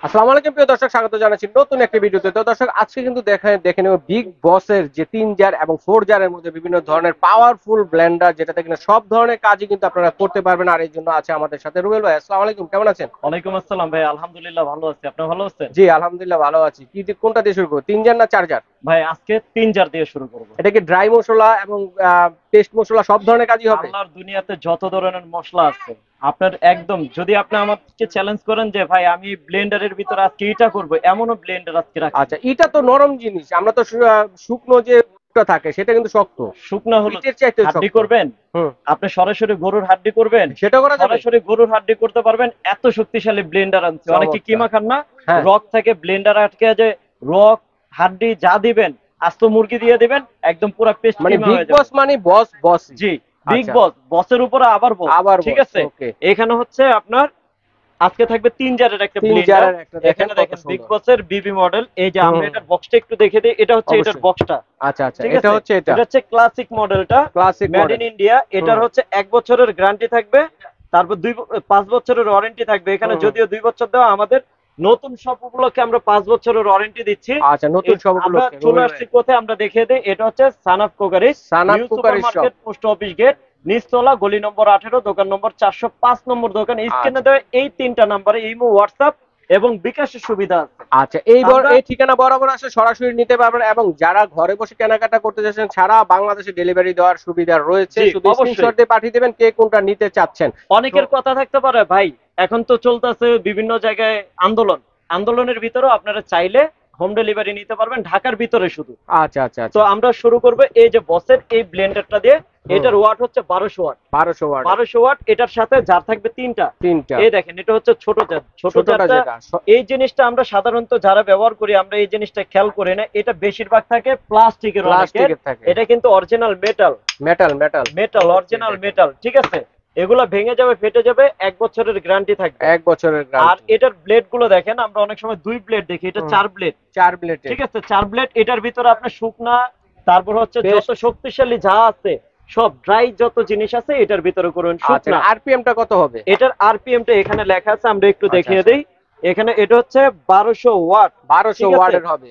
আসসালামু আলাইকুম প্রিয় দর্শক, স্বাগত জানাচ্ছি নতুন একটি ভিডিওতে। তো দর্শক, আজকে কিন্তু দেখে নেব বিগ বসের যে 3 জার এবং 4 জারের মধ্যে বিভিন্ন ধরনের পাওয়ারফুল ব্লেন্ডার, যেটাতে কিনা সব ধরনের কাজই কিন্তু আপনারা করতে পারবেন। আর এই জন্য আছে আমাদের সাথে রুবেল ভাই। আসসালামু আলাইকুম, কেমন আছেন? ওয়ালাইকুম আসসালাম ভাই, আলহামদুলিল্লাহ ভালো আছি। আপনি ভালো আছেন? জি আলহামদুলিল্লাহ ভালো আছি। কোনটা দিয়ে শুরু করবো, 3 জার না 4 জার? ভাই আজকে 3 জার দিয়ে শুরু করব। এটা কি ড্রাই মশলা এবং পেস্ট মশলা সব ধরনের কাজই হবে? আল্লাহর দুনিয়াতে যত ধরনের মশলা আছে, আপনার একদম যদি আপনি আমাকে চ্যালেঞ্জ করেন যে ভাই আমি ব্লেন্ডারের ভিতরে আজকে এটা করব, এমনও ব্লেন্ডার আজকে রাখছি। আচ্ছা, এটা তো নরম জিনিস, আমরা তো শুকনো যে টা থাকে সেটা কিন্তু শক্ত। শুকনা হলো ইটের চাইতে হাড্ডি শক্ত। করবেন, হুম, আপনি সরাসরি গরুর হাড্ডি করবেন, সেটা করা যাবে। সরাসরি গরুর হাড্ডি করতে পারবেন। এত শক্তিশালী ব্লেন্ডার আনছে। অনেকে চমৎকার। কিমা খান না, হ্যাঁ। রক থেকে ব্লেন্ডার আটকে যে রক হাড্ডি যা দিবেন, আস্ত মুরগি দিয়ে দিবেন, একদম পুরো পেস্ট মানে কিমা বিগ হয়ে যাবে। বস মানে বস বস। জি, বিগ আচ্ছা, বস, বসের উপরে আবার বস। আবার ঠিক বস। আছে, ওকে। এখানে হচ্ছে আপনার আজকে থাকবে 3 জারের একটা 3 ব্লেন্ডার। জারের একটা দেখেন এখানে কত দেখেন বিগ সুন্দর। বসের বিবি মডেল। এই যে আমরা হুম, এটার বক্সটা একটু দেখে দিই। এটা হচ্ছে এটার অবশ্যই। বক্সটা। আচ্ছা আচ্ছা, ঠিক এটা আছে, হচ্ছে এটা এটা হচ্ছে ক্লাসিক মডেলটা, classic made model. In India. এটার হুম হচ্ছে 1 বছরের গ্যারান্টি থাকবে, তারপর 5 বছরের ওয়ারেন্টি থাকবে। এখানে হুম। যদিও 2 বছর দেওয়া, আমাদের নতুন সব উপলক্ষে আমরা 5 বছরের ওয়ারেন্টি দিচ্ছি। আচ্ছা, নতুন সব আমরা উপলক্ষে চলে রুবেল ভাই। আসছি কোথায়, আমরা দেখিয়ে দিই। এটা হচ্ছে সানাফ কোকারি, সানাপ new super cookery shop. Market, post office gate, নিচতলা, গলি নম্বর 18, দোকান নম্বর 405 নম্বর দোকান। স্ক্রিনে আচ্ছা দেওয়া এই 3টা নাম্বারে ইমো, হোয়াটসঅ্যাপ এবং বিকাশের সুবিধা আছে। আচ্ছা, আমরা এই ঠিকানা বরাবর আসে সরাসরি নিতে পারবেন, এবং যারা ঘরে বসে কেনাকাটা করতে চাচ্ছেন সারা বাংলাদেশে ডেলিভারি দেওয়ার সুবিধা রয়েছে। জি শুধু অবশ্যই। স্ক্রিনশট দিয়ে পাঠিয়ে দেবেন কে কোনটা নিতে চাচ্ছেন। তো অনেকের কথা থাকতে পারে ভাই, এখন তো চলতেছে বিভিন্ন জায়গায় আন্দোলন, আন্দোলনের ভিতরেও আপনারা চাইলে হোম ডেলিভারি নিতে পারবেন, ঢাকার ভিতরে শুধু। আচ্ছা আচ্ছা তো আচ্ছা। আমরা শুরু করবো এই যে বসের এই ব্লেন্ডারটা দিয়ে। হুম, এটার ওয়াট হচ্ছে 1200 ওয়াট। 1200 ওয়াট। 1200 ওয়াট, এটার সাথে জার থাকবে 3টা। তিনটা। এই দেখেন, এটা হচ্ছে ছোট জার। ছোট ছোটটা জারটা, যেটা এই জিনিসটা আমরা সাধারণত যারা ব্যবহার করি, আমরা এই জিনিসটা খেয়াল করি না। এটা বেশিরভাগ থাকে প্লাস্টিকের, অনেকের। প্লাস্টিকের থাকে। এটা কিন্তু original metal, metal metal. Metal, original metal. ঠিক আছে, এগুলা ভেঙে যাবে, ফেটে যাবে, 1 বছরের গ্যারান্টি থাকবে। 1 বছরের আর গ্যারান্টি। এটার ব্লেড গুলো দেখেন, আমরা অনেক সময় 2 ব্লেড দেখি, এটা 4 ব্লেড। 4 প্লেটে। ঠিক আছে, 4 ব্লেড। এটার ভিতরে আপনার শুকনা, তারপর হচ্ছে বেশ। যত শক্তিশালী যা আছে, সব ড্রাই যত জিনিস আছে এটার ভিতরে করুন আচ্ছা, শুকনা। আরপিএমটা কত হবে? এটার আরপিএমটা এখানে লেখা আছে, আমরা একটু আচ্ছা দেখিয়ে আচ্ছা। দেই। এখানে এটা হচ্ছে 1200 ওয়াট। 1200 ঠিক আছে, ওয়াটের হবে।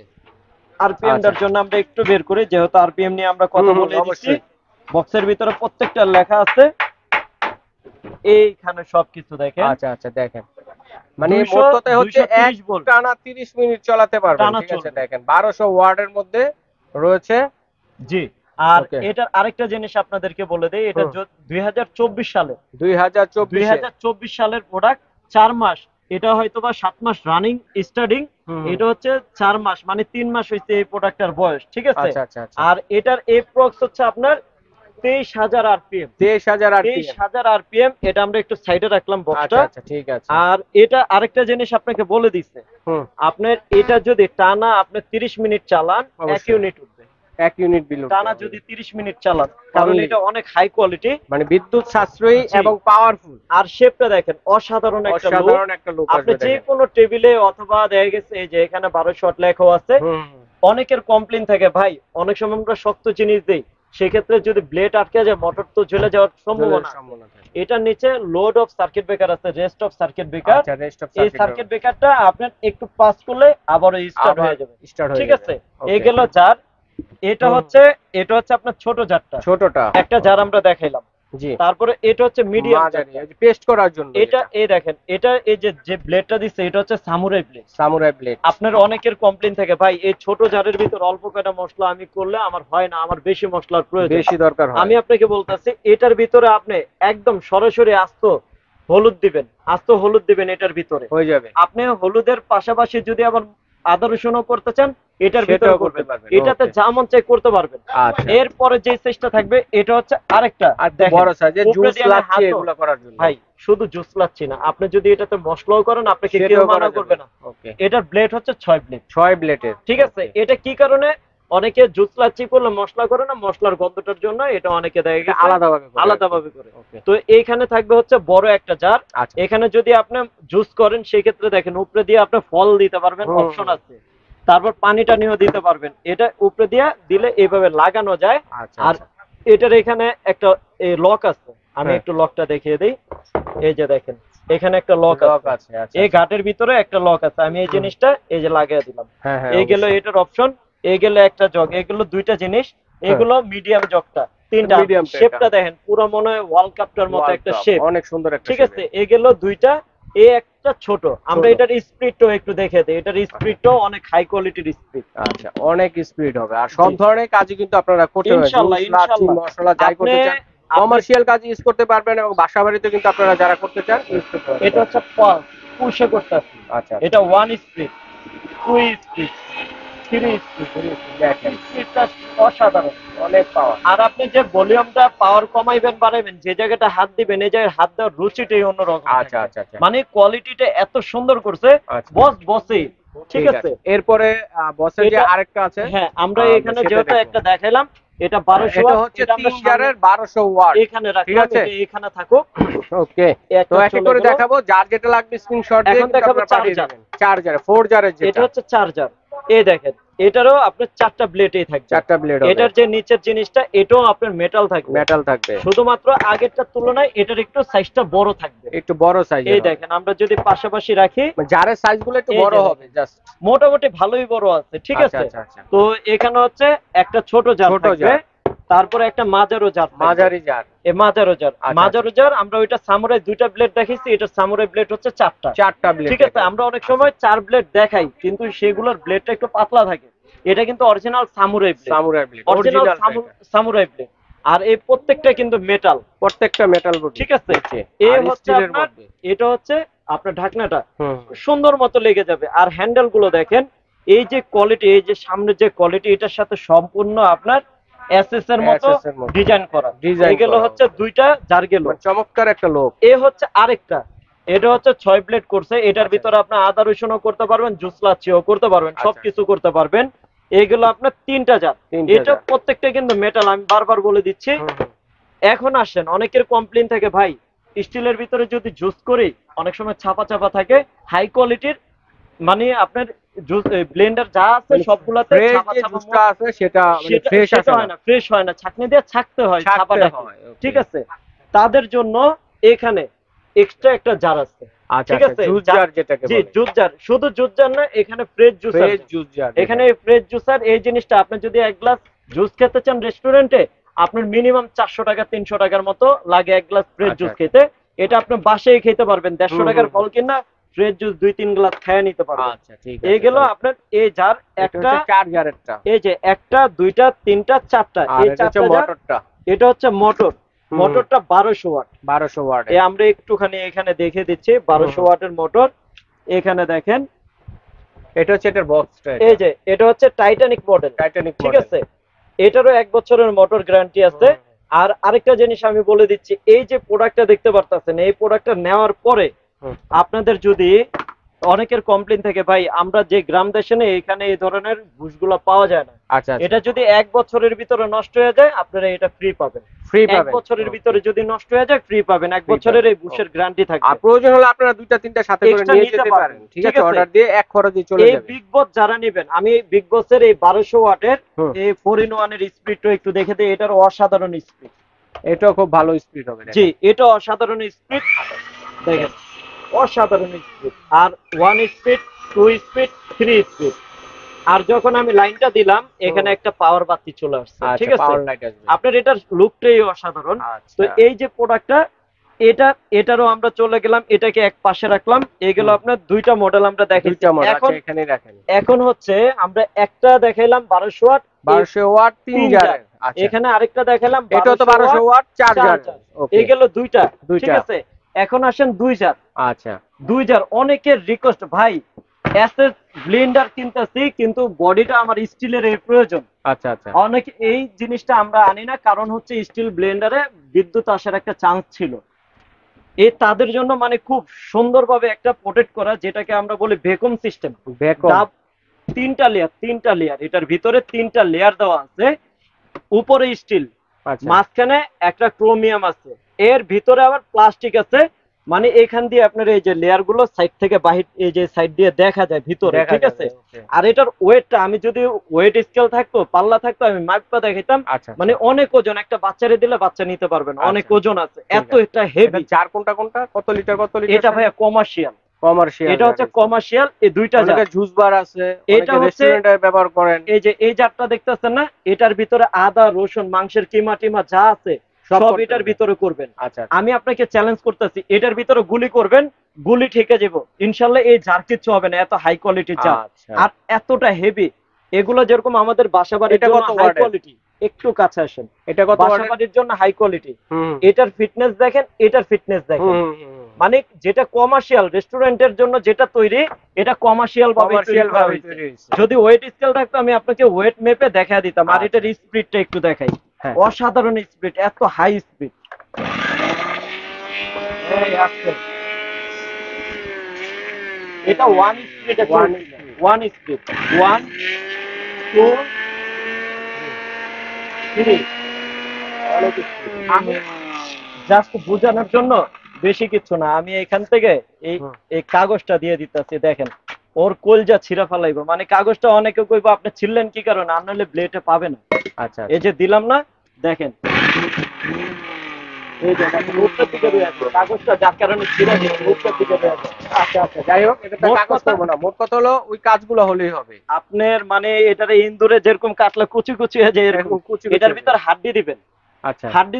আচ্ছা। আরপিএমটার জন্য আমরা একটু বের করি, যেহেতু আরপিএম নিয়ে আমরা কথা বলে দিচ্ছি। অবশ্যই। বক্সের ভিতরে প্রত্যেকটা লেখা আছে, এইখানে সবকিছু দেখেন। আচ্ছা আচ্ছা, দেখেন মানে 200 মোট কথায় হচ্ছে 230 এক ভোল্ট টানা 30 মিনিট চালাতে পারবেন। টানা ঠিক আছে, চলবে। দেখেন 1200 ওয়াটের মধ্যে রয়েছে। জি। আর ওকে। এটার আরেকটা জিনিস আপনাদেরকে বলে দেই, এটা হুম। 2024 সালে, 2024-এ। 2024 সালের প্রোডাক্ট। 4 মাস, এটা হয়তো বা 7 মাস রানিং স্টার্টিং। হুম। এটা হচ্ছে 4 মাস, মানে 3 মাস হয়েছে এই প্রোডাক্টটার বয়স। ঠিক আছে, আচ্ছা আচ্ছা আচ্ছা। আর এটার এপ্রক্স হচ্ছে আপনার 23,000 আরপিএম। 23,000 আরপিএম। 23,000 আরপিএম। এটা আমরা একটু সাইডে রাখলাম আচ্ছা বক্সটা। আচ্ছা, ঠিক আছে। আর এটা আরেকটা জিনিস আপনাকে বলে দিচ্ছে, হুম। আপনার এটা যদি টানা আপনি 30 মিনিট চালান, 1 অবশ্যই। ইউনিট উঠবে। 1 ইউনিট বিল টানা যদি 30 মিনিট চালান, কারণ Only। এটা অনেক হাই কোয়ালিটি। মানে বিদ্যুৎ সাশ্রয়ী জি। এবং পাওয়ারফুল। আর শেপটা দেখেন, অসাধারণ একটা লুক। অসাধারণ একটা লুক আপনি আসবে যে দেখেন। কোনো টেবিলে, অথবা দেখা গেছে এই যে এখানে 1200 ওয়াট লেখাও আছে। হুম। অনেকের কমপ্লেইন থাকে ভাই, অনেক সময় আমরা শক্ত জিনিস দেই, সেক্ষেত্রে যদি ব্লেড আটকে যায়, মোটর তো জ্বলে যাওয়ার সম্ভাবনা আছে। সম্ভাবনা থাকে। এটার নিচে লোড অফ সার্কিট ব্রেকার আছে, রেস্ট অফ সার্কিট ব্রেকার। আচ্ছা, রেস্ট অফ এই সার্কিট সার্কিট ব্রেকারটা আপনার একটু পাস করলে আবার স্টার্ট আবার হয়ে যাবে। স্টার্ট হয়ে ঠিক যাবে। আছে, এই ওকে। গেল জার। এটা হুম। হচ্ছে, এটা হচ্ছে আপনার ছোট জারটা, ছোটটা। একটা জার আমরা দেখাইলাম। জি। তারপরে এটা হচ্ছে মিডিয়াম মাঝারি, জারটা। এই যে পেস্ট করার জন্য এটা এটা। এই দেখেন, এটা এই যে যে ব্লেডটা দিচ্ছে, এটা হচ্ছে সামুরাই ব্লেড। Samurai blade. আপনার অনেকের কমপ্লেইন থাকে ভাই, এই ছোট জারের ভিতর অল্প কয়টা মশলা আমি করলে আমার হয় না, আমার বেশি মশলার প্রয়োজন। বেশি দরকার হয়। আমি আপনাকে বলতেছি, এটার ভিতরে আপনি একদম সরাসরি আস্ত হলুদ দিবেন, আস্ত হলুদ দিবেন এটার ভিতরে। হয়ে যাবে। আপনি হলুদের পাশাপাশি যদি আবার আদা রসুনও করতে চান, এটার ভিতরে সেটাও করতে করবেন। পারবেন। এটাতে ওকে। যা মন চাই করতে পারবেন। আচ্ছা। এরপরে যে সাইজটা থাকবে, এটা হচ্ছে আরেকটা। আর তো দেখেন, বড় সাইজে উপরে জুস দিয়ে আমি লাচ্ছি হাতও, এগুলো করার জন্য। ভাই শুধু জুস লাচ্ছি না, আপনি যদি এটাতে মশলাও করেন, আপনাকে কেউ সেটাও করা মানা যাবে। করবে না। ওকে। এটার ব্লেড হচ্ছে 6 ব্লেড। 6 ব্লেডের। ঠিক আছে, এটা কি কারণে অনেকে জুস লাচ্ছি করলে মশলা করে না, মশলার গন্ধটার জন্য এটা অনেকে দেখা গেছে আলাদাভাবে করে। আলাদাভাবে করে। ওকে। তো এইখানে থাকবে হচ্ছে বড় একটা জার। আচ্ছা। এখানে যদি আপনি জুস করেন, সেই ক্ষেত্রে দেখেন উপরে দিয়ে আপনি ফল দিতে পারবেন, হুম। অপশন আছে। তারপর পানি টানিও দিতে পারবেন। এটা উপরে দিয়ে দিলে এইভাবে লাগানো যায়। আচ্ছা আর এটার এখানে একটা লক আছে, আমি হ্যাঁ। একটু লকটা দেখিয়ে দিই। এই যে দেখেন, এখানে একটা লক লক আছে, আছে। আচ্ছা এই আচ্ছা। ঘাটের ভিতরে একটা লক আছে। আমি এই জিনিসটা এই যে লাগিয়ে দিলাম। হ্যাঁ হ্যাঁ এই গেল অবশ্যই। এটার অপশন, এই গেল একটা জগ, এগুলো দুইটা জিনিস। হ্যাঁ এগুলো মিডিয়াম জগটা তিনটা। মিডিয়াম এটা। শেপটা দেখেন পুরো মনে হয় ওয়ার্ল্ড কাপটার মতো ওয়ার্ল্ড একটা কাপ শেপ। অনেক সুন্দর একটা ঠিক শেপ। আছে, এই গেল দুইটা, এই একটা ছোট। আমরা ছোট। এটার স্পিডটাও একটু দেখে দিই, এটার স্পিডটাও অনেক হাই কোয়ালিটির স্পিড। আচ্ছা অনেক স্পিড হবে আর সব জি ধরনের কাজই কিন্তু আপনারা করতে পারবেন, ইনশাল্লাহ জুস লাচ্ছি ইনশাল্লাহ। মশলা যাই আপনি করতে চান আপনি কমার্শিয়াল কাজ ইউজ করতে পারবেন এবং বাসা বাড়িতে কিন্তু আপনারা যারা করতে চান ইউজ করতে এটা পারবেন। হচ্ছে পালস পুষে করতেছি। আচ্ছা আচ্ছা। এটা 1 স্পিড, 2 স্পিড, 3 স্পিড। দেখেন স্পিডটা অসাধারণ। অনেক পাওয়ার। আর আপনি যে ভলিউমটা পাওয়ার কমাইবেন বাড়াইবেন, যে জায়গাটা হাত দিবেন এই জায়গায় হাত দেওয়ার রুচিটাই অন্যরকম আচ্ছা থাকবে। আচ্ছা আচ্ছা। মানে কোয়ালিটিটা এত সুন্দর করছে, আচ্ছা বস বসে। ঠিক আছে, এরপরে বসের যে এটা আরেকটা আছে হ্যাঁ আমরা এখানে সেটা যেহেতু দেখবো। একটা দেখাইলাম, এটা 1200 এটা ওয়াট, হচ্ছে এটা আমরা 3 জারের 1200 ওয়াট। এখানে ঠিক রাখলাম, আছে এটা এখানে থাকুক। ওকে। একটা তো এক এক চলে করে গেল। দেখাবো, যার যেটা লাগবে স্ক্রিনশট দিয়ে এখন কিন্তু দেখাবো আপনারা পাঠিয়ে চার্জার। দেবেন। 4 জারের 4 জারের এটা যেটা হচ্ছে চার্জার। এই দেখেন, এটারও আপনার 4টা ব্লেডই থাকবে। 4টা ব্লেড হবে, এটার যে নিচের জিনিসটা এটাও আপনার মেটাল থাকবে। মেটাল থাকবে, শুধুমাত্র আগেরটার তুলনায় এটার একটু সাইজটা বড় থাকবে। একটু বড় সাইজের। এই দেখেন, আমরা যদি পাশাপাশি রাখি, জারের সাইজগুলো একটু এই বড় যে হবে জাস্ট। মোটামুটি ভালোই বড় আছে। ঠিক আচ্ছা আছে, আচ্ছা আচ্ছা। তো এখানে হচ্ছে একটা ছোট জার ছোট থাকবে, জার। তারপরে একটা মাঝারো জার থাকবে। মাঝারি জার। এই মাঝারো জার, আচ্ছা, মাঝারো জার আমরা ওইটা সামুরাই দুইটা ব্লেড দেখাইছি, এটা সামুরাই ব্লেড হচ্ছে 4টা। 4টা ব্লেড। ঠিক আছে, আমরা অনেক সময় 4 ব্লেড দেখাই কিন্তু সেগুলোর ব্লেডটা একটু পাতলা থাকে। এটা কিন্তু original samurai blade, samurai blade original original. Samurai blade. আর এই প্রত্যেকটা কিন্তু মেটাল, প্রত্যেকটা মেটাল বডি। ঠিক আছে। এই হচ্ছে আপনার, এটা হচ্ছে আপনার ঢাকনাটা সুন্দর মতো লেগে যাবে। আর হ্যান্ডেল গুলো দেখেন, এই যে কোয়ালিটি, এই যে সামনের যে কোয়ালিটি, এটার সাথে সম্পূর্ণ আপনার এসএস এর মতো ডিজাইন করা। এগুলো হচ্ছে দুইটা জার গেল, চমৎকার একটা লোক। এ হচ্ছে আরেকটা, এটা হচ্ছে 6 ব্লেড করছে। এটার ভিতরে আপনি আদা রসুনও করতে পারবেন, জুস লাচ্ছিও করতে পারবেন, সবকিছু করতে পারবেন। এইগুলো আপনার 3টা জার, এটা প্রত্যেকটা কিন্তু মেটাল। আমি বারবার বলে দিচ্ছি। এখন আসেন, অনেকের কমপ্লেইন থাকে ভাই স্টিলের ভিতরে যদি জুস করি অনেক সময় ছাপা ছাপা থাকে, হাই কোয়ালিটির মানে আপনার জুস ব্লেন্ডার যা আছে সবগুলাতে ছাপা ছাপা আছে, সেটা মানে ফ্রেশ আসে হয় না, ফ্রেশ হয় না, ছাঁকনি দিয়ে ছাকতে হয় ছাপাটা। ঠিক আছে, তাদের জন্য এখানে এক্সট্রা একটা জার আছে। ঠিক আছে, জুস জার যেটাকে বলে। জি জুস জার, শুধু জুস জার না, এখানে ফ্রেশ জুসার। জুস জার, এখানে ফ্রেশ জুসার এই জিনিসটা, আপনি যদি এক গ্লাস জুস খেতে চান রেস্টুরেন্টে, আপনার মিনিমাম 400 টাকা 300 টাকার মতো লাগে এক গ্লাস ফ্রেশ জুস খেতে। এটা আপনি বাসায় খেতে পারবেন, 150 টাকার ফল কিনা ফ্রেশ জুস 2-3 গ্লাস খেয়ে নিতে পারবেন। আচ্ছা ঠিক আছে। এই গেল আপনার এই জার একটা, 4 জারেরটা। এই যে একটা, দুইটা, তিনটা, চারটা, এই চারটা মোটরটা। এটা হচ্ছে মোটর। মোটরটা 1200 ওয়াট। 1200 ওয়াট। আমরা একটুখানি এখানে দেখে দিচ্ছি 1200 ওয়াটের মোটর। এখানে দেখেন, এটা হচ্ছে এটার বক্সটা। এই যে এটা হচ্ছে টাইটানিক মডেল। ঠিক আছে, এটারও 1 বছরের মোটর গ্যারান্টি আছে। আর আরেকটা জিনিস আমি বলে দিচ্ছি, এই যে প্রোডাক্টটা দেখতে পারতেছেন, এই প্রোডাক্টটা নেওয়ার পরে আপনাদের যদি অনেকের কমপ্লেইন থাকে ভাই আমরা যে গ্রাম দেশে নেই এখানে এই ধরনের বুশগুলো পাওয়া যায় না। আচ্ছা, এটা যদি 1 বছরের ভিতরে নষ্ট হয়ে যায় আপনারা এটা ফ্রি পাবেন। 1 বছরের ভিতরে যদি নষ্ট হয়ে যায় ফ্রি পাবেন, 1 বছরের এই বুশের গ্যারান্টি থাকবে। আর প্রয়োজন হলে আপনারা 2টা 3টা সাথে করে নিয়ে যেতে পারেন। ঠিক আছে, অর্ডার দিয়ে এক খরচে চলে যাবে। এই বিগ বস যারা নেবেন, আমি বিগ বসের এই 1200 ওয়াটের এই 4-in-1 এর স্পিডটা একটু দেখে দেই। এটার অসাধারণ স্পিড, এটাও খুব ভালো স্পিড হবে। জি এটা অসাধারণ স্পিড, দেখেন অসাধারণ স্পিড। আর 1 স্পিড, 2 স্পিড, 3 স্পিড। আর যখন আমি লাইনটা দিলাম এখানে একটা পাওয়ার বাতি চলে আসছে। ঠিক আছে, আপনার এটার লুকটাই অসাধারণ। তো এই যে প্রোডাক্টটা, এটারও আমরা চলে গেলাম, এটাকে এক পাশে রাখলাম। এইগুলো আপনার দুইটা মডেল আমরা দেখাইছি। এখন হচ্ছে আমরা একটা দেখাইলাম 1200 ওয়াট, 1200 ওয়াট 3 জার। এখানে আরেকটা দেখাইলাম এটা তো 1200 ওয়াট 4 জার। এই গেল দুইটা। ঠিক আছে, এখন আসেন 2 জার। আচ্ছা 2 জার, অনেকের রিকোয়েস্ট ভাই এসএস ব্লেন্ডার কিনতেছি কিন্তু বডিটা আমার স্টিলের এই প্রয়োজন। আচ্ছা আচ্ছা, অনেক এই জিনিসটা আমরা আনি না, কারণ হচ্ছে স্টিল ব্লেন্ডারে বিদ্যুৎ আসার একটা চান্স ছিল। এই তাদের জন্য মানে খুব সুন্দরভাবে একটা প্রোটেক্ট করা, যেটাকে আমরা বলি ভ্যাকুয়াম সিস্টেম। 3টা লেয়ার, এটার ভিতরে 3টা লেয়ার দেওয়া আছে। উপরে স্টিল, মাঝখানে একটা ক্রোমিয়াম আছে, এর ভিতরে আবার প্লাস্টিক আছে, মানে এখান দিয়ে আপনার এই যে লেয়ার গুলো সাইড থেকে বাহির এই যে সাইড দিয়ে দেখা যায় ভিতরে, দেখা ঠিক যাবে, আছে। okay। আর এটার ওয়েটটা আমি যদি ওয়েট স্কেল থাকতো, পাল্লা থাকতো, আমি মাপটা দেখাইতাম। আচ্ছা, মানে অনেক ওজন, একটা বাচ্চারে দিলে বাচ্চা নিতে পারবে না, অনেক আচ্ছা, ওজন আছে, ঠিক এত আছে। এটা এটা হেভি। জার কোনটা কোনটা, কত লিটার কত লিটার? এটা ভাইয়া কমার্শিয়াল, কমার্শিয়াল। এটা হচ্ছে কমার্শিয়াল, এই দুইটা জার। অনেকে জুস বার আছে, এটা অনেকে হচ্ছে রেস্টুরেন্টে ব্যবহার করেন। এই যে এই জারটা দেখতেছেন না, এটার ভিতরে আদা রসুন মাংসের কিমা টিমা যা আছে সব সব করতে এটার হবে। ভিতরে করবেন। আচ্ছা, আমি আপনাকে চ্যালেঞ্জ করতেছি, এটার ভিতরে গুলি করবেন, গুলি ঠেকে যাব ইনশাল্লাহ, এই জার কিচ্ছু হবে না, এত হাই কোয়ালিটির জার। আচ্ছা। আর এতটা হেভি, এগুলো যেরকম আমাদের বাসা বাড়ির এটা জন্য কত হাই ওয়াটের? কোয়ালিটি। একটু কাছে আসেন, এটা কত বাসা ওয়াটের? বাড়ির জন্য হাই কোয়ালিটি। হুম এটার ফিটনেস দেখেন, এটার ফিটনেস দেখেন। হুম হুম। মানে যেটা কমার্শিয়াল রেস্টুরেন্টের জন্য যেটা তৈরি, এটা কমার্শিয়াল ভাবে তৈরি কমার্শিয়াল করা ভাবে হয়েছে। তৈরি হয়েছে। যদি ওয়েট স্কেল থাকতো আমি আপনাকে ওয়েট মেপে দেখা দিতাম। আর আচ্ছা। এটার স্পিডটা একটু দেখাই, হ্যাঁ। অসাধারণ স্পিড, এত হাই স্পিড। এটা ওয়ান স্পিডে One ওয়ান স্পিড, 1 2 3। আমি জাস্ট বোঝানোর জন্য, বেশি কিছু না, আমি এখান থেকে এই হুম। এই কাগজটা দিয়ে দিতেছি, দেখেন ওর কলজা ছিঁড়া ফেলাইবো। মানে কাগজটা অনেকে কইবো আপনি ছিললেন কি কারণে, আর নাহলে ব্লেডে পাবে না। আচ্ছা, এই যে দিলাম না, দেখেন এই যে দেখেন, উপরের দিকে রয়ে আছে কাগজটা, যার কারণে ছিঁড়া গেছে, উপরের দিকে রয়ে আছে। আচ্ছা, আচ্ছা, যাই হোক, এটা তো মোট কাগজ কথা- করবো না, মোট কথা হলো ওই কাজগুলো হলেই হবে। আপনার মানে এটারে ইন্দুরে যেরকম কাটলে কুচি কুচি হয়ে যায়, এরকম এরকম কুচি কুচি এটার হয়ে ভিতর হাড্ডি দিবেন, আচ্ছা। হাড্ডি